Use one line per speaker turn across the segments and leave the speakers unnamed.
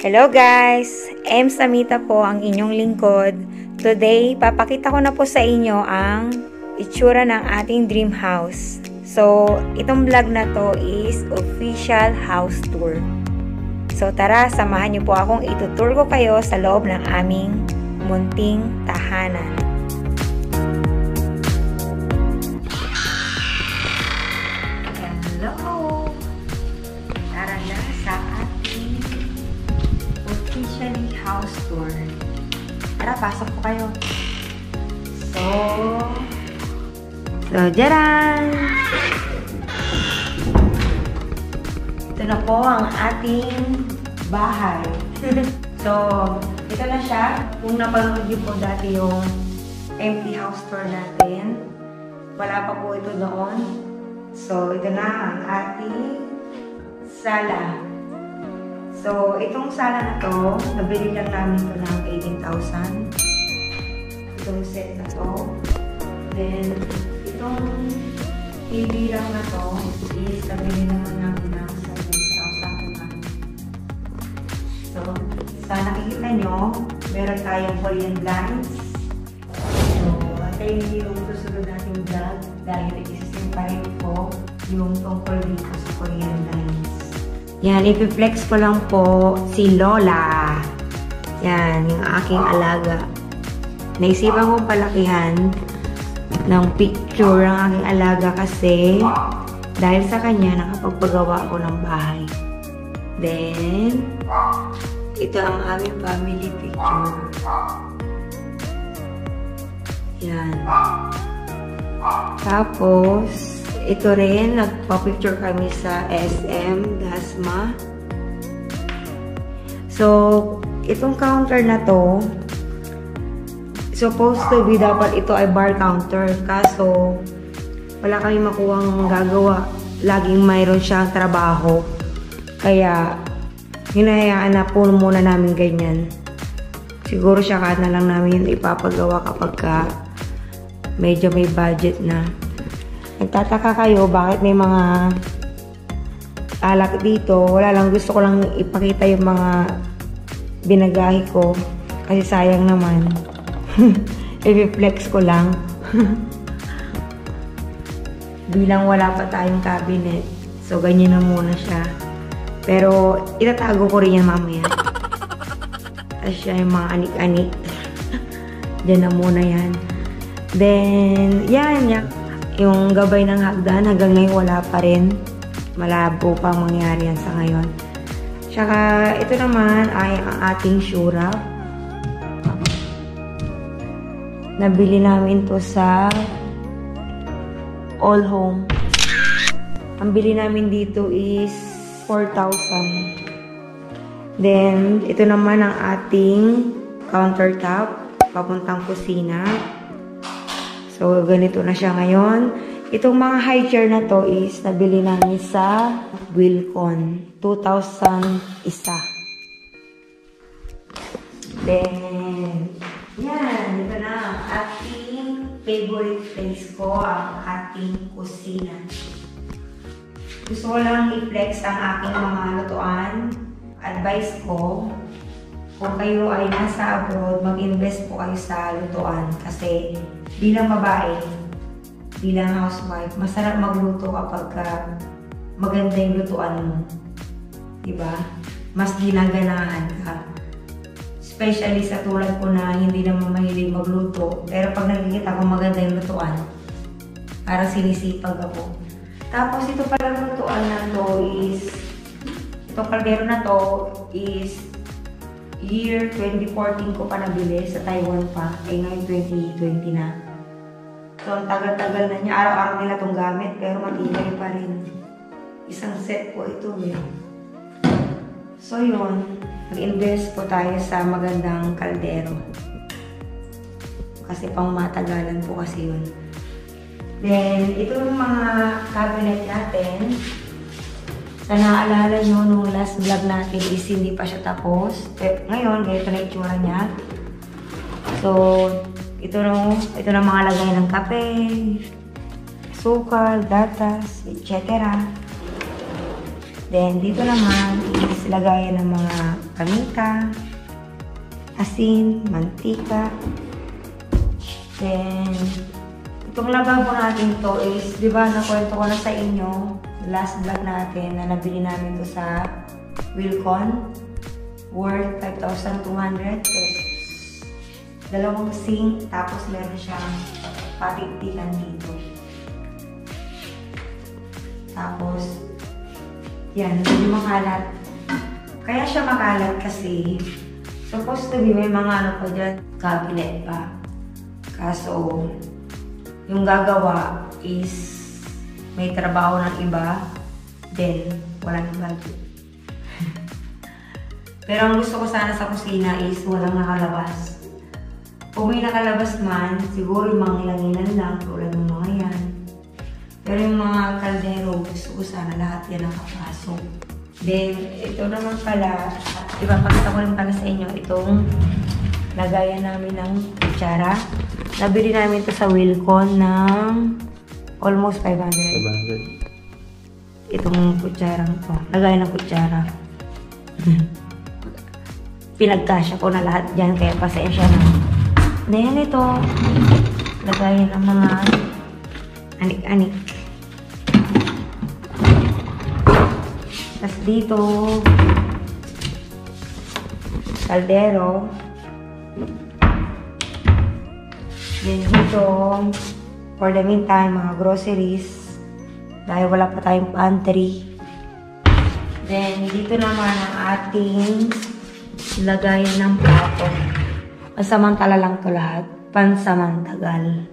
Hello guys! Samita po ang inyong lingkod. Today, papakita ko na po sa inyo ang itsura ng ating dream house. So, itong vlog na to is official house tour. So, tara, samahan niyo po akong itutour ko kayo sa loob ng aming munting tahanan. Hello! Tara na sa ating officially house tour. Tara, pasok po kayo. So, jaran! Ito na po ang ating bahay. So, ito na siya. Kung napanood niyo po dati yung empty house tour natin, wala pa po ito doon. So, ito na ang ating sala. So, itong sala na to, nabili lang namin ito ng 18,000. Itong set na to. Then, itong TV lang na to is nabili naman namin ng 7,000. So, sa nakikita nyo, meron tayong Korean blinds. So, antayin yung susunod nating vlog dahil isisim pa rin po yung tungkol dito sa Korean blinds. Yan, ipiflex ko lang po si Lola. Yan, yung aking alaga. Naisipan kong palakihan ng picture ng aking alaga kasi dahil sa kanya nakapagpagawa ako ng bahay. Then, ito ang aming family picture. Yan. Tapos, ito rin, nagpa-picture kami sa SM, Dasma. So, itong counter na to, supposed to be dapat ito ay bar counter. Kaso, wala kami makuhang gagawa. Laging mayroon siyang trabaho. Kaya, hinahayaan na po muna namin ganyan. Siguro siya na lang namin ipapagawa kapag medyo may budget na. Nagtataka kayo bakit may mga alak dito. Wala lang, gusto ko lang ipakita yung mga binagahi ko. Kasi sayang naman. I-flex ko lang. Bilang wala pa tayong cabinet. So, ganyan na muna siya. Pero, itatago ko rin yan mamaya. Tapos siya yung mga anik-anik. Diyan na muna yan. Then, yan. Yung gabay ng hagdan, hanggang ngayon wala pa rin. Malabo pang mangyari yan sa ngayon. Tsaka, ito naman ay ang ating shura. Nabili namin to sa All Home. Ang bili namin dito is 4,000. Then, ito naman ang ating countertop, papuntang kusina. So, ganito na siya ngayon. Itong mga high chair na to is nabili namin sa Wilcon. 2,000 isa. Then, yan. Ito na ang ating favorite place ko, ang ating kusina. Gusto ko lang i-flex ang aking mga lutuan. Advice ko, kung kayo ay nasa abroad, mag-invest po kayo sa lutuan. Kasi bilang babae, bilang housewife, masarap magluto kapag maganda yung lutuan mo. Diba? Mas ginaganahan ka. Especially sa tulad ko na hindi naman mahilig magluto. Pero pag nakikita ko maganda yung lutuan, para sinisipag ako. Tapos ito palang lutuan na to is, itong kaldero na to is year 2014 ko pa nabili, sa Taiwan pa. Ngayon 2020 na. So, ang tagal-tagal na niya. Araw-araw nila itong gamit, pero matibay pa rin. Isang set po ito eh. So, yun. Mag-invest po tayo sa magandang kaldero. Kasi pang matagalan po kasi yun. Then, ito yung mga cabinet natin. Sa naaalala nyo, nung last vlog natin is hindi pa siya tapos. Pero ngayon, ganito na itsura niya. So, ito na mga lagay ng kape, sukal, gatas, etc. Then, dito naman is lagayan ng mga paminta, asin, mantika. Then, itong lababo natin to is, di ba, nakwento ko na sa inyo, last vlog natin na nabili namin to sa Wilcon, worth 5,200 pesos. Dalawang sink, tapos meron siyang patigtikan dito. Tapos, yan, hindi makalat. Kaya siya makalat kasi, supposed to be may mga ano pa dyan, cabinet pa. Kaso, yung gagawa is may trabaho ng iba, then walang budget. Pero ang gusto ko sana sa kusina is walang nakalabas. Kung may nakalabas man, siguro yung mga ilanginan lang, tulad ng mga yan. Pero yung mga kaldero, gusto ko sana lahat yan nakapasok. Then, ito naman pala, ipapakita ko rin pala sa inyo itong lagayan namin ng kutsara. Nabili namin ito sa Wilcon ng almost 500. Itong kutsarang to. Lagayan ng kutsara. Pinagkasya ko na lahat dyan, kaya pasensya na. Then ito, lagayan ng mga anik-anik. Tapos dito, kaldero. Then dito, for the meantime, mga groceries. Dahil wala pa tayong pantry. Then dito naman ang ating lagayan ng plato. Pansamantala lang to lahat. Pansamantagal.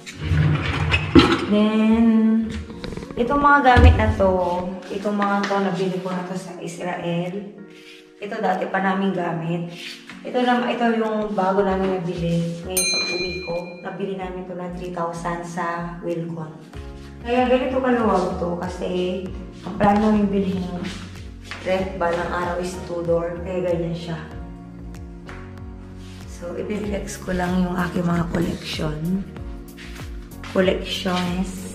Then, itong mga gamit na to, itong mga to, nabili ko na to sa Israel. Ito dati pa namin gamit. Ito yung bago namin nabili. Ngayon pag-uwi ko, nabili namin to ng 3,000 sa Wilcon. Kaya ganito kaluwag to kasi ang plano namin bilhin ref ba ng araw is 2-door. Kaya ganyan siya. So, ipiflex ko lang yung aking mga collections.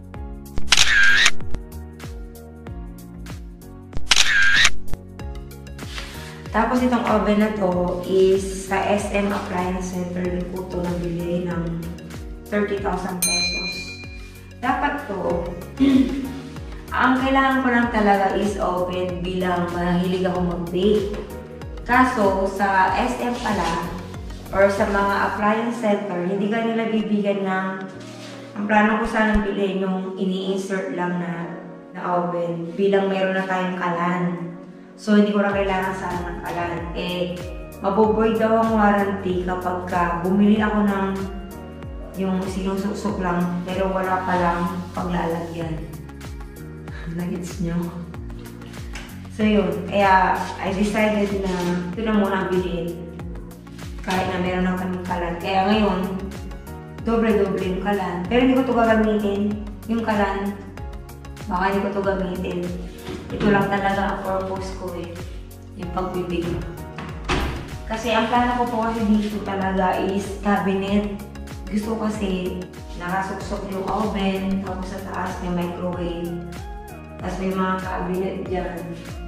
Tapos itong oven na to is sa SM Appliance Center ko to nabili ng 30,000 pesos. Dapat to, ang kailangan ko lang talaga is oven bilang mahilig ako mag-bake. Kaso sa SM pala, or sa mga appliance center, hindi ka nila bibigyan ng, ang plano ko sanang bilhin yung ini-insert lang na oven bilang mayroon na tayong kalan. So, hindi ko na kailangan sana ng kalan. Maboboid daw ang warranty kapag bumili ako ng yung sinusuksok lang, pero wala pa lang paglalagyan. Nagets nyo? So, yun. Kaya, I decided na ito na muna bilhin. Kahit na meron na kaming kalan. Kaya ngayon, doble-doble yung kalan. Pero hindi ko ito gagamitin. Yung kalan, baka hindi ko ito gamitin. Ito lang talaga ang purpose ko yung pagbibig. Kasi ang plano ko po kasi dito talaga is cabinet. Gusto ko kasi nakasuksok yung oven, tapos sa taas may microwave. Tapos may mga cabinet dyan.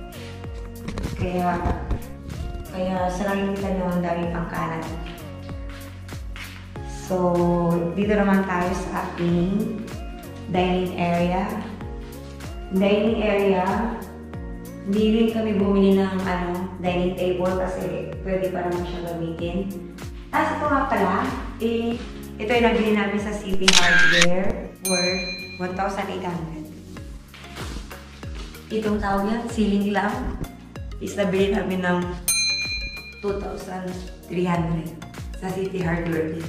Kaya sa nakikita nyo, ang dami pang kanan. So, dito naman tayo sa ating dining area. Dining area, hindi rin kami bumili ng dining table kasi pwede pa naman siya gamitin. Tapos ito nga pala, ito yung nabili namin sa City Hardware worth 1,800. Itong tawag yan, ceiling lamp, is nabili namin ng 2,300 sa City Hardware din.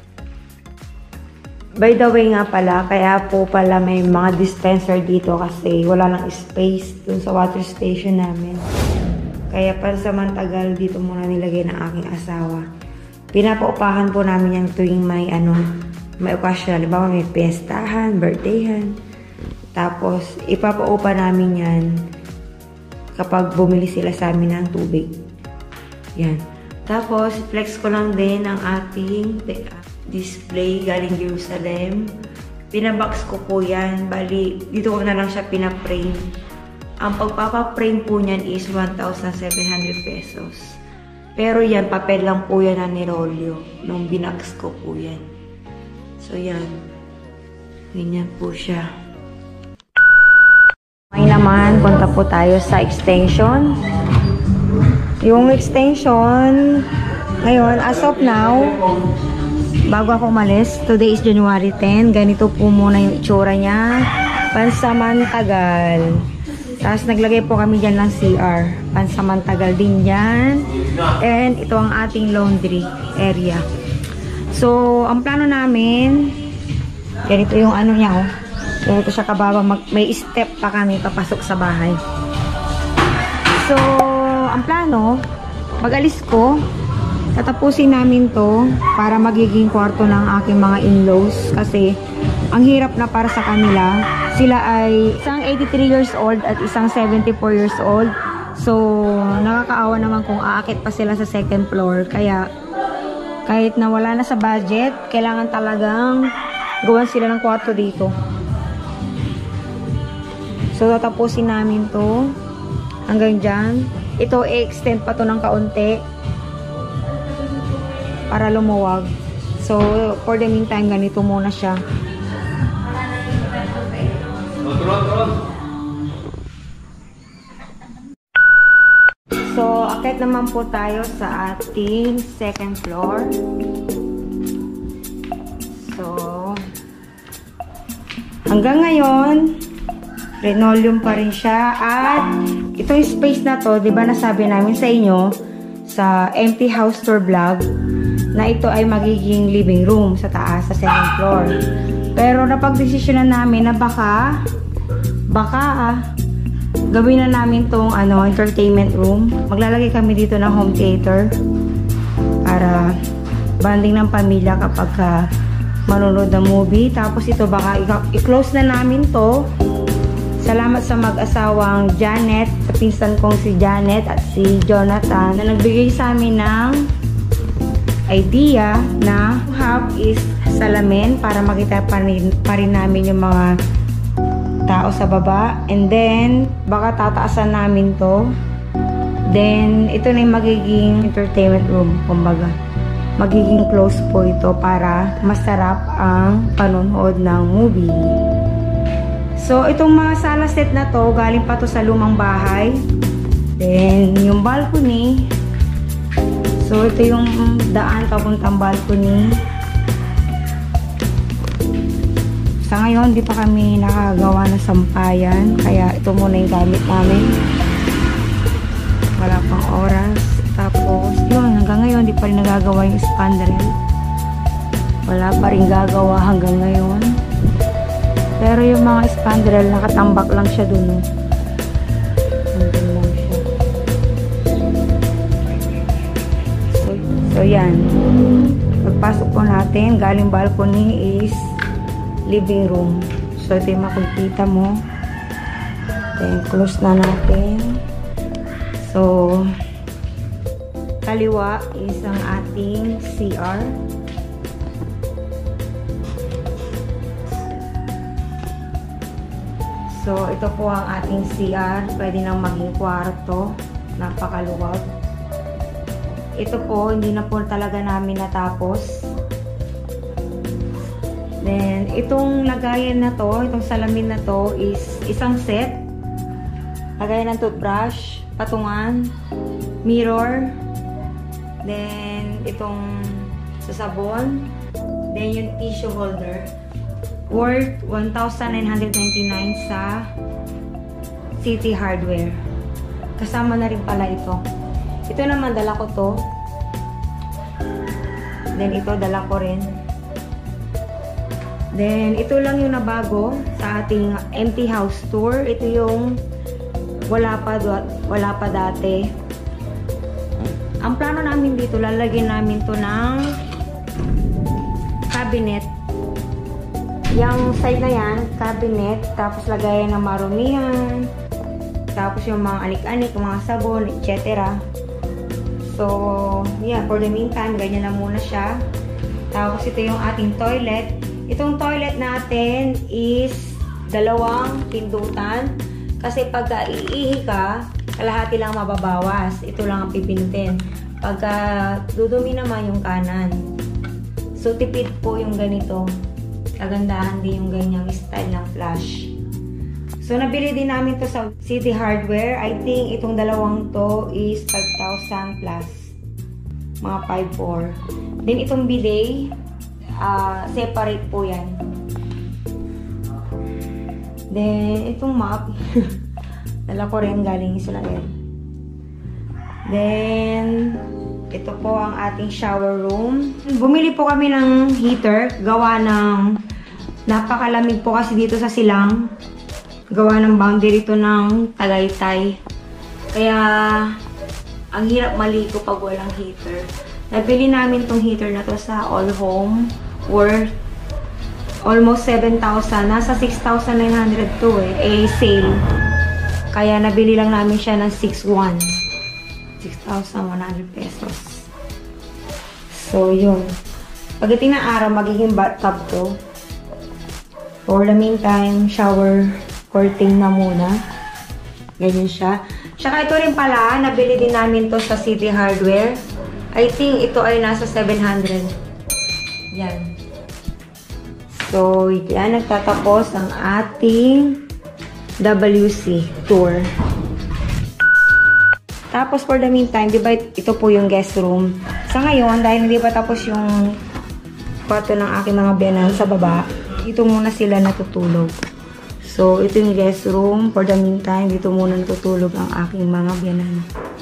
By the way nga pala, kaya po pala may mga dispenser dito kasi wala lang space dun sa water station namin. Kaya pansamantagal dito muna nilagay ng aking asawa. Pinapaupahan po namin yung tuwing may okasyon. Halimbawa may piyestahan, birthdayhan. Tapos ipapaupa namin yan kapag bumili sila sa amin ng tubig. Yan. Tapos, flex ko lang din ang ating display galing Jerusalem. Pinabox ko po yan. Bali, dito ko na lang siya pinaprame Ang pagpapaprame po niyan is 1,700 pesos. Pero yan, papel lang po yan na nirolyo. Nung binags ko po yan. So yan. Ganyan po siya. Ngayon naman, punta po tayo sa extension. Yung extension, ngayon, as of now, bago ako umalis, today is January 10. Ganito po muna yung itsura niya. Pansamantagal. Tapos naglagay po kami dyan ng CR. Pansamantagal din yan. And ito ang ating laundry area. So, ang plano namin, ganito yung ano niya, oh. Ganito siya kababa. May step pa kami papasok sa bahay. So, ang plano, pag-alis ko, tatapusin namin to para magiging kwarto ng aking mga in-laws. Kasi, ang hirap na para sa kanila. Sila ay isang 83 years old at isang 74 years old. So, nakakaawa naman kung aakit pa sila sa second floor. Kaya, kahit na wala na sa budget, kailangan talagang gawan sila ng kwarto dito. So, tatapusin namin to hanggang dyan. Ito, i-extend pa to ng kaunti para lumuwag. So, for the meantime, ganito muna siya. So, akit naman po tayo sa ating second floor. So, hanggang ngayon, linoleum pa rin siya. At itong space na to, di ba nasabi namin sa inyo sa empty house tour vlog na ito ay magiging living room sa taas, sa second floor. Pero napagdesisyonan namin na baka gawin na namin tong entertainment room. Maglalagay kami dito ng home theater para bonding ng pamilya kapag manonood ng movie. Tapos ito baka i-close na namin to. Salamat sa mag-asawang Janet, sa pinsan kong si Janet at si Jonathan na nagbigay sa amin ng idea na half is salamin para makita pa rin namin yung mga tao sa baba. And then, baka tataasan namin to. Then, ito na yung magiging entertainment room. Kumbaga, magiging close po ito para masarap ang panonood ng movie. So, itong mga sala set na to, galing pa to sa lumang bahay. Then, yung balcony. So, ito yung daan papuntang balcony. Sa ngayon, di pa kami nakagawa ng sampayan. Kaya, ito muna yung gamit namin. Wala pang oras. Tapos, yun, hanggang ngayon, di pa rin nagagawa yung spandrel. Wala pa rin gagawa hanggang ngayon. Pero yung mga spandrel, nakatambak lang siya dun. Nandun lang siya. So yan. Pagpasok po natin, galing balcony is living room. So ito yung makikita mo. Then close na natin. So kaliwa is ang ating CR. So, ito po ang ating CR. Pwede nang maging kwarto. Napakaluwag. Ito po, hindi na po talaga namin natapos. Then, itong lagayan na to, itong salamin na to is isang set. Lagayan ng toothbrush, patungan, mirror, then itong sasabon, then yung tissue holder. Worth 1,999 sa City Hardware. Kasama na rin pala ito. Ito naman, dala ko to. Then, ito, dala ko rin. Then, ito lang yung nabago sa ating empty house tour. Ito yung wala pa dati. Ang plano namin dito, lalagyan namin to ng cabinet. Yung side na yan, cabinet, tapos lagayan ng marumihan, tapos yung mga anik-anik, mga sabon, etc. So, yeah, for the meantime, ganyan na muna siya. Tapos ito yung ating toilet. Itong toilet natin is 2 pindutan. Kasi pagka iihi ka, kalahati lang mababawas. Ito lang ang pipindutin. Pagka dudumi naman yung kanan. So, tipid po yung ganito. Kagandahan din yung ganyang style ng flash. So, nabili din namin to sa City Hardware. I think itong dalawang to is 5,000 plus. Mga 5,400. Then, itong bidet, separate po yan. Then, itong mop, dala ko rin galing Israel. Then, ito po ang ating shower room. Bumili po kami ng heater. Gawa ng napakalamig po kasi dito sa Silang. Gawa ng boundary ito ng Tagaytay. Kaya, ang hirap maligo pag walang heater. Nabili namin tong heater na to sa All Home. Worth almost 7,000. Nasa 6,900 to sale. Kaya nabili lang namin siya ng 6,100 pesos. So, yun. Pagdating ng araw, magiging bathtub to. For the meantime, shower curtain na muna. Ganyan siya. Tsaka ito rin pala, nabili din namin to sa City Hardware. I think ito ay nasa 700. Yan. So, yan, nagtatapos ang ating WC tour. Tapos, for the meantime, di ba ito po yung guest room. Sa ngayon, dahil hindi pa tapos yung kwarto ng aking mga biyanan sa baba, dito muna sila natutulog. So, ito yung guest room. For the meantime, dito muna natutulog ang aking mga biyanan.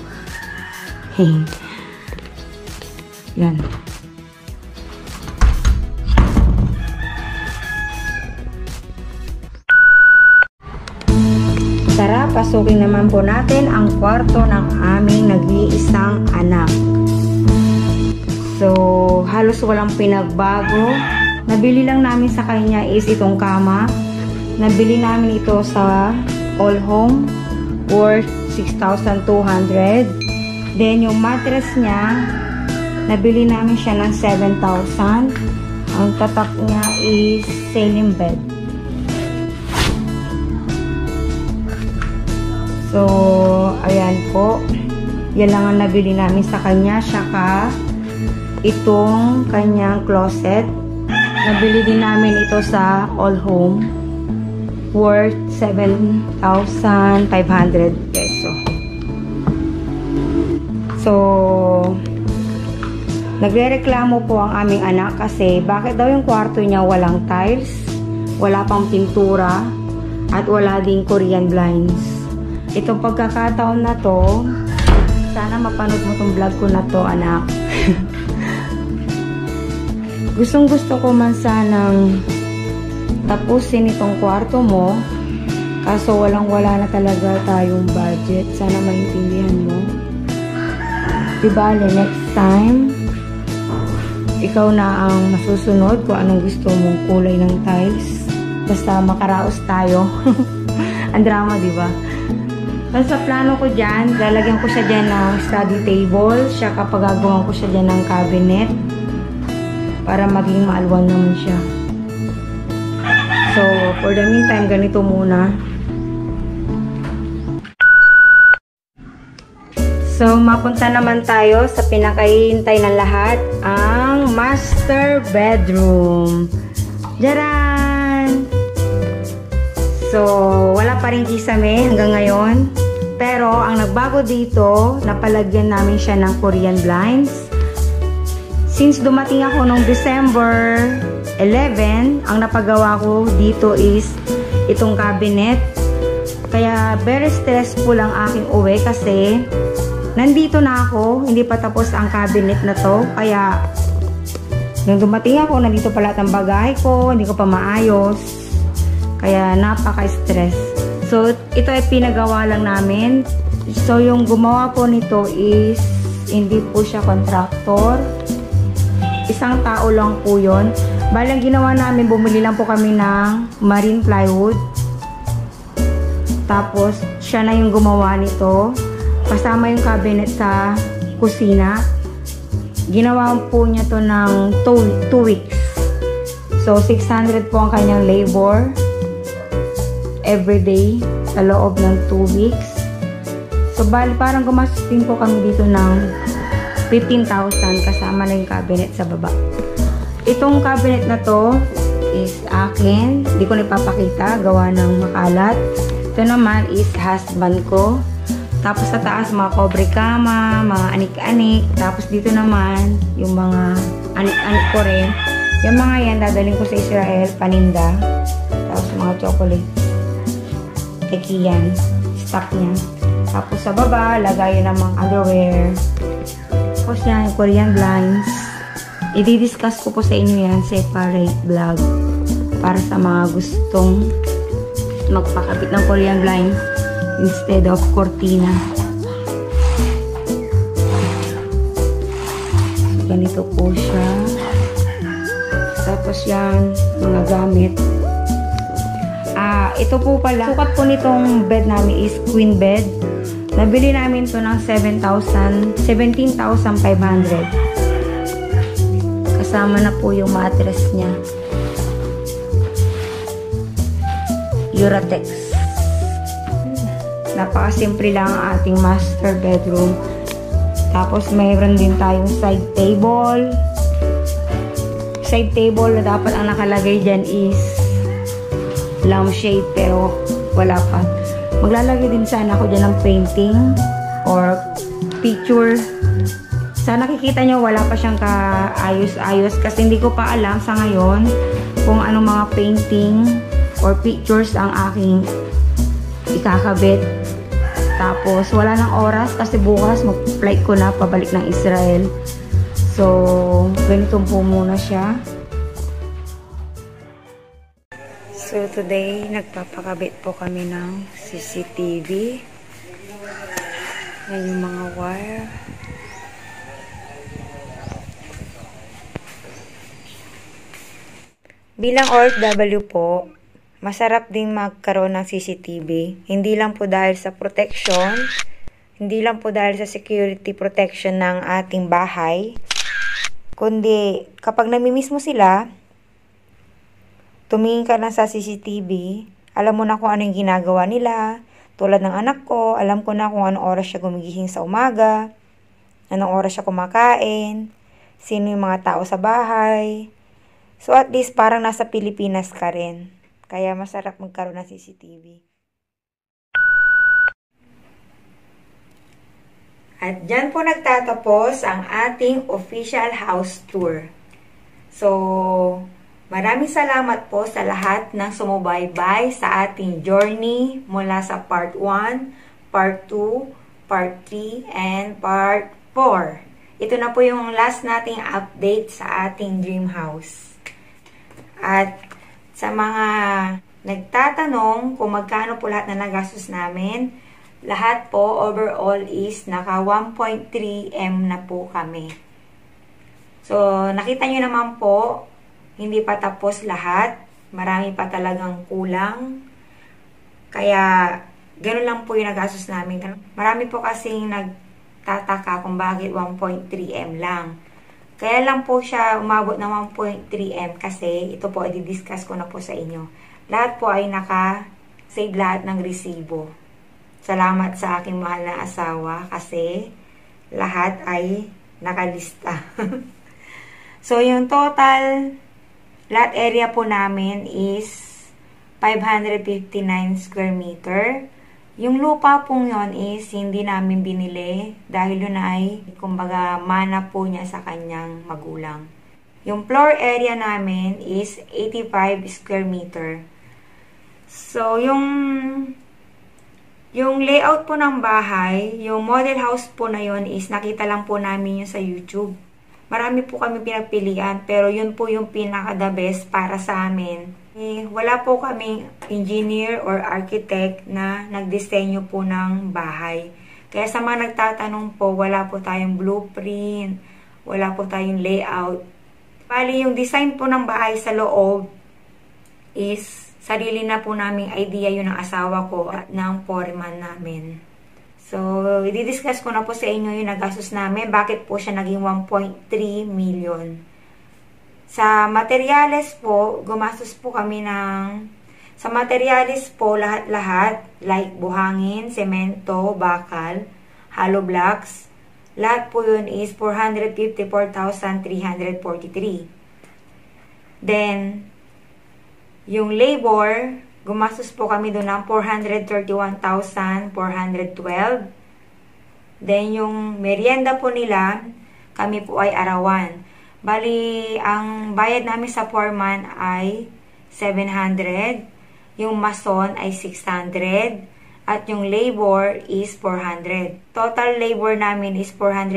Yan. Tara, pasukin naman po natin ang kwarto ng aming nag-iisang anak. So, halos walang pinagbago. Nabili lang namin sa kanya is itong kama. Nabili namin ito sa All Home worth 6,200. Then, yung mattress niya, nabili namin siya ng 7,000. Ang tatak niya is sailing bed. So, ayan po. Yan lang ang nabili namin sa kanya. Saka, itong kanyang closet. Nabili din namin ito sa All Home. Worth 7,500 peso. So, nagrereklamo po ang aming anak kasi bakit daw yung kwarto niya walang tiles, wala pang pintura, at wala ding Korean blinds. Itong pagkakataon na to, sana mapanood mo tong vlog ko na to, anak. Gustong-gusto ko man sanang tapusin itong kwarto mo, kaso walang-wala na talaga tayong budget. Sana maintindihan mo. Diba, next time, ikaw na ang masusunod kung anong gusto mong kulay ng tiles. Basta makaraos tayo. Ang drama, diba? Sa plano ko dyan, lalagyan ko siya dyan ng study table. Siya kapag gagawin ko siya dyan ng cabinet. Para maging maalwan naman siya. So, for the meantime, ganito muna. So, mapunta naman tayo sa pinakahihintay ng lahat, ang master bedroom. Jaran! So, wala pa rin kisame hanggang ngayon. Pero, ang nagbago dito, napalagyan namin siya ng Korean blinds. Since dumating ako noong December 11, ang napagawa ko dito is itong cabinet. Kaya, very stressful ang aking uwi kasi nandito na ako, hindi pa tapos ang cabinet na to. Kaya, nung dumating ako, nandito pa lahat ng bagay ko, hindi ko pa maayos. Kaya, napaka-stress. So, ito ay pinagawa lang namin. So, yung gumawa po nito is, hindi po siya contractor. Isang tao lang po yun. Balang ginawa namin, bumili lang po kami ng marine plywood. Tapos, siya na yung gumawa nito. Kasama yung cabinet sa kusina. Ginawa po niya to ng 2 weeks. So, 600 po ang kanyang labor. Everyday. sa loob ng 2 weeks. So, bali, parang gumastos din po kami dito ng 15,000 kasama na yung cabinet sa baba. Itong cabinet na to is akin. Hindi ko na ipapakita. Gawa ng makalat. Ito naman is husband ko. Tapos sa taas, mga cobre kama, mga anik-anik. Tapos dito naman, yung mga anik-anik ko rin. Yung mga yan, dadaling ko sa Israel, paninda. Tapos mga chocolate. Tekiyan. Stock niya. Tapos sa baba, lagay ng mga underwear. Tapos yan, Korean blinds. I-discuss ko po sa inyo yan, separate vlog. Para sa mga gustong magpakabit ng Korean blinds instead of cortina. So, ganito po siya. Tapos yan, mga gamit. Ito po pala, sukat po nitong bed namin is queen bed. Nabili namin to ng 17,500. Kasama na po yung mattress niya. Uratex. Napakasimple lang ang ating master bedroom. Tapos mayroon din tayong side table. Side table na dapat ang nakalagay dyan is lampshade pero wala pa. Maglalagay din sana ako dyan ng painting or picture. Sa nakikita nyo, wala pa siyang kaayos-ayos kasi hindi ko pa alam sa ngayon kung anong mga painting or pictures ang aking ikakabit. Tapos, wala nang oras kasi bukas mag-flight ko na pabalik ng Israel. So, ganito po muna siya. So, today, nagpapakabit po kami ng CCTV. Yan yung mga wire. Bilang OFW po, masarap ding magkaroon ng CCTV. Hindi lang po dahil sa protection, hindi lang po dahil sa security protection ng ating bahay, kundi kapag namimiss mo sila, tumingin ka na sa CCTV, alam mo na kung ano yung ginagawa nila. Tulad ng anak ko, alam ko na kung anong oras siya gumigising sa umaga, anong oras siya kumakain, sino yung mga tao sa bahay. So at least parang nasa Pilipinas ka rin. Kaya masarap magkaroon ng CCTV. At dyan po nagtatapos ang ating official house tour. So, maraming salamat po sa lahat ng sumubaybay sa ating journey mula sa part 1, part 2, part 3, and part 4. Ito na po yung last nating update sa ating dream house. At sa mga nagtatanong kung magkano po lahat na nagastos namin, lahat po overall is naka 1.3 M na po kami. So, nakita nyo naman po, hindi pa tapos lahat. Marami pa talagang kulang. Kaya, ganun lang po yung nagastos namin. Marami po kasing nagtataka kung bakit 1.3 M lang. Kaya lang po siya umabot ng 1.3 M kasi ito po ay di-discuss ko na po sa inyo. Lahat po ay naka-save lahat ng resibo. Salamat sa aking mahal na asawa kasi lahat ay nakalista. So, yung total lot area po namin is 559 square meter. Yung lupa pong yon is hindi namin binili dahil yun ay kumbaga mana po niya sa kanyang magulang. Yung floor area namin is 85 square meter. So, yung layout po ng bahay, yung model house po na yon is nakita lang po namin yun sa YouTube. Marami po kami pinagpilian pero yun po yung pinaka-the best para sa amin. Wala po kaming engineer or architect na nagdisenyo po ng bahay. Kaya sa mga nagtatanong po, wala po tayong blueprint, wala po tayong layout. Bali, yung design po ng bahay sa loob is sarili na po naming idea yun ng asawa ko at ng foreman namin. So, i-discuss ko na po sa inyo yung nagastos namin. Bakit po siya naging 1.3 million? Sa materyales po, gumastos po kami ng Sa materialis po, lahat-lahat, like buhangin, semento, bakal, hollow blocks, lahat po yun is 454,343. Then, yung labor, gumastos po kami doon ng 431,412. Then, yung merienda po nila, kami po ay arawan. Bali, ang bayad namin sa foreman ay 700. Yung mason ay 600 at yung labor is 400. Total labor namin is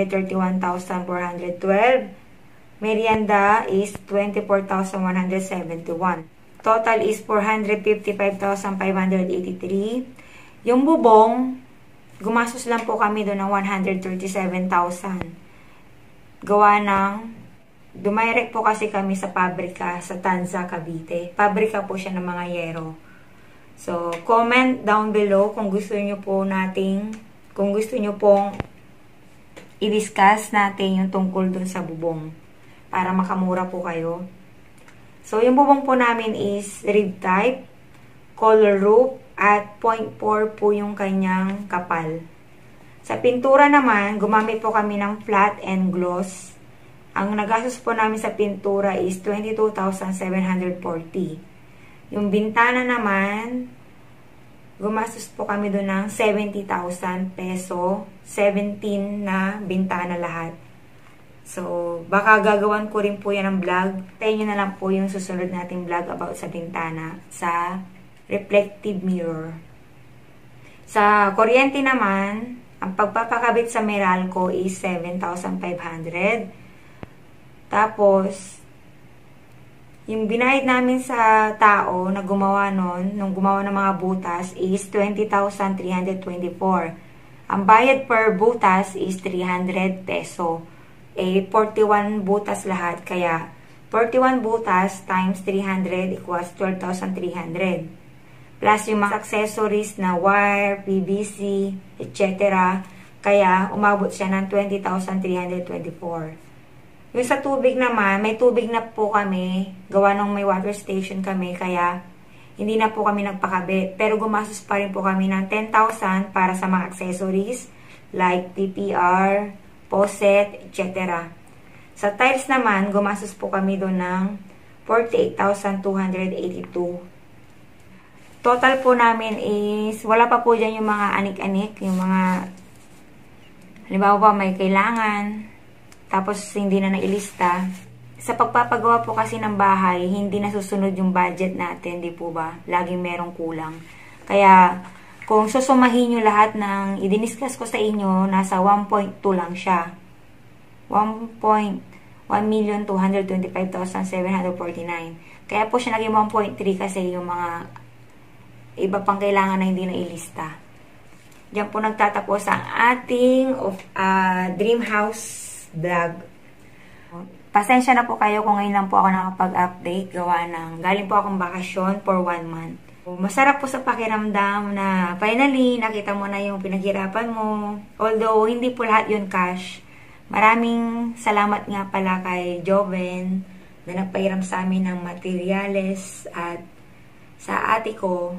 431,412. Merienda is 24,171. Total is 455,583. Yung bubong, gumastos lang po kami doon ng 137,000. Gawa ng dumirect po kasi kami sa pabrika sa Tanza, Cavite. Pabrika po siya ng mga yero. So, comment down below kung gusto nyo pong i-discuss natin yung tungkol dun sa bubong para makamura po kayo. So, yung bubong po namin is rib type, color roof, at 0.4 po yung kanyang kapal. Sa pintura naman, gumamit po kami ng flat and gloss. Ang nagastos po namin sa pintura is 22,740. Yung bintana naman, gumastos po kami doon ng 70,000 peso. 17 na bintana lahat. So, baka gagawan ko rin po yan ng vlog. Tayo nyo na lang po yung susunod nating vlog about sa bintana sa reflective mirror. Sa kuryente naman, ang pagpapakabit sa Meralco is 7,500. Tapos, yung binayad namin sa tao na gumawa nun, nung gumawa ng mga butas, is 20,324. Ang bayad per butas is 300 peso. 41 butas lahat. Kaya, 41 butas times 300 equals 12,300. Plus yung mga accessories na wire, PVC, etc. Kaya, umabot siya ng 20,324. Yung sa tubig naman, may tubig na po kami. Gawa nung may water station kami, kaya hindi na po kami nagpakabit. Pero gumastos pa rin po kami ng 10,000 para sa mga accessories like PPR, faucet, etc. Sa tiles naman, gumastos po kami doon ng 48,282. Total po namin is, wala pa po dyan yung mga anik-anik, yung mga, halimbawa may kailangan, tapos hindi na nailista. Sa pagpapagawa po kasi ng bahay, hindi nasusunod yung budget natin, di po ba? Laging merong kulang. Kaya, kung susumahin nyo lahat ng i-discuss ko sa inyo, nasa 1.2 lang siya. 1,225,749. Kaya po siya naging 1.3 kasi yung mga iba pang kailangan na hindi nailista. Diyan po nagtatapos ang ating dream house vlog. Pasensya na po kayo kung ngayon lang po ako nakapag-update. Gawa ng galing po akong bakasyon for 1 month. Masarap po sa pakiramdam na finally nakita mo na yung pinaghirapan mo. Although hindi po lahat yun cash. Maraming salamat nga pala kay Joven na nagpahiram sa amin ng materyales at sa ate ko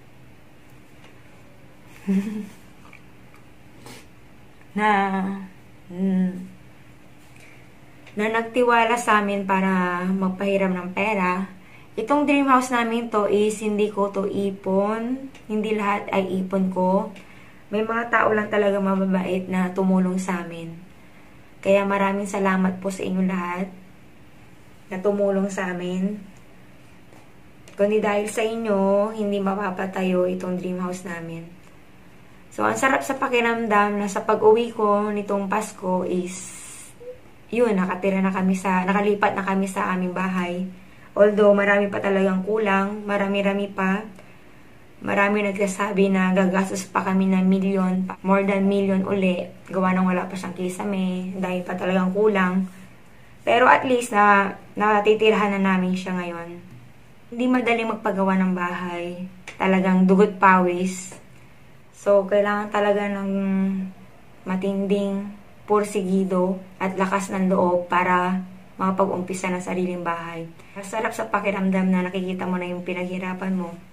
na nagtiwala sa amin para magpahiram ng pera. Itong dream house namin to is hindi ko to ipon. Hindi lahat ay ipon ko. May mga tao lang talaga mababait na tumulong sa amin. Kaya maraming salamat po sa inyo lahat na tumulong sa amin. Kundi dahil sa inyo, hindi mapapatayo itong dream house namin. So, ang sarap sa pakiramdam na sa pag-uwi ko nitong Pasko is yun, nakalipat na kami sa aming bahay. Although, marami pa talagang kulang, marami-rami pa. Marami nagsasabi na gagastos pa kami ng million, more than million uli. Gawa nang wala pa siyang kisame, dahil pa talagang kulang. Pero at least, natitirahan na namin siya ngayon. Hindi madaling magpagawa ng bahay. Talagang dugot pawis. So, kailangan talaga ng matinding porsigido at lakas ng loob para makapag-umpisa ng sariling bahay. Masarap sa pakiramdam na nakikita mo na yung pinaghirapan mo.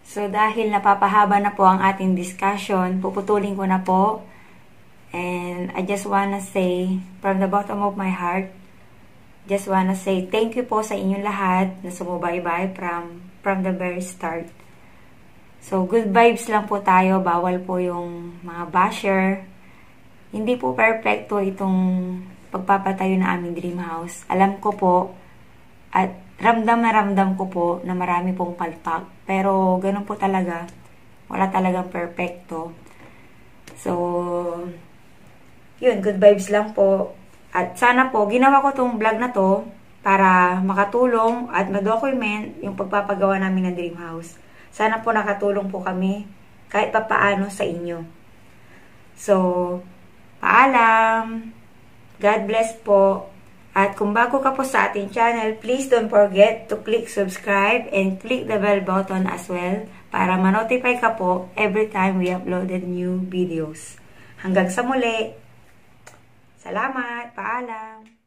So, dahil napapahaba na po ang ating discussion, puputulin ko na po. And I just wanna say, from the bottom of my heart, just wanna say thank you po sa inyong lahat na sumubaybay from the very start. So, good vibes lang po tayo. Bawal po yung mga basher. Hindi po perfecto itong pagpapatayo na aming dream house. Alam ko po, at ramdam na ramdam ko po na marami pong palpak. Pero, ganun po talaga. Wala talagang perfecto. So, yun, good vibes lang po. At sana po, ginawa ko tong vlog na to para makatulong at ma-document yung pagpapagawa namin ng dream house. Sana po nakatulong po kami kahit papaano sa inyo. So, paalam. God bless po. At kung bago ka po sa ating channel, please don't forget to click subscribe and click the bell button as well para ma-notify ka po every time we uploaded new videos. Hanggang sa muli. Salamat. Paalam.